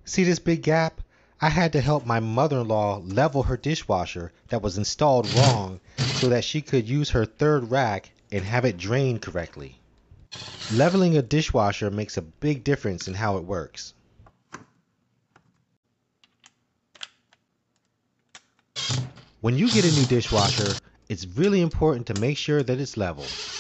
See this big gap? I had to help my mother-in-law level her dishwasher that was installed wrong so that she could use her third rack and have it drain correctly. Leveling a dishwasher makes a big difference in how it works. When you get a new dishwasher, it's really important to make sure that it's level.